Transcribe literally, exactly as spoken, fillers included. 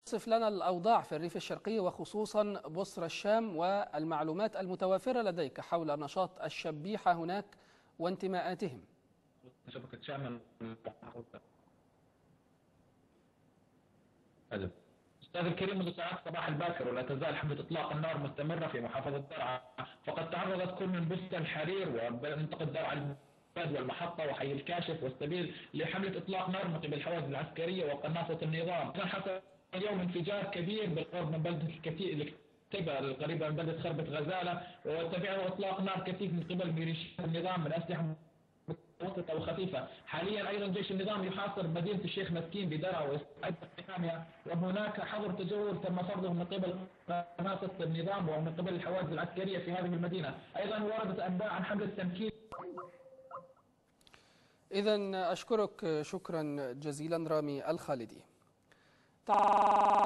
صف لنا الأوضاع في الريف الشرقي وخصوصا بصرى الشام والمعلومات المتوافرة لديك حول نشاط الشبيحة هناك وانتماءاتهم. شبكة شام. أستاذ الكريم، منذ ساعات الصباح الباكر ولا تزال حملة إطلاق النار مستمرة في محافظة درعا، فقد تعرضت كل من بستان الحرير ومنطقة درعا الباد والمحطة وحي الكاشف والسبيل لحملة إطلاق نار من قبل الحوادث العسكرية وقناصة النظام. حصل اليوم انفجار كبير بالقرب من بلدة الكتيبة القريبة من بلدة خربة غزالة، وتبعه إطلاق نار كثيف من قبل ميليشيات النظام من أسلحة متوسطة وخفيفة. حاليا أيضا جيش النظام يحاصر مدينة الشيخ مسكين بدرعا ويستعد لاقتحامها، وهناك حظر تجول تم فرضه من قبل قناصة النظام ومن قبل الحوادث العسكرية في هذه المدينة. أيضا وردت أنباء عن حملة تمكين. إذن أشكرك شكرا جزيلا رامي الخالدي.